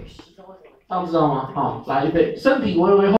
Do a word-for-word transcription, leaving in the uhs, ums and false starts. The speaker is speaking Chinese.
这样知道吗？好，来预备，身体微微后。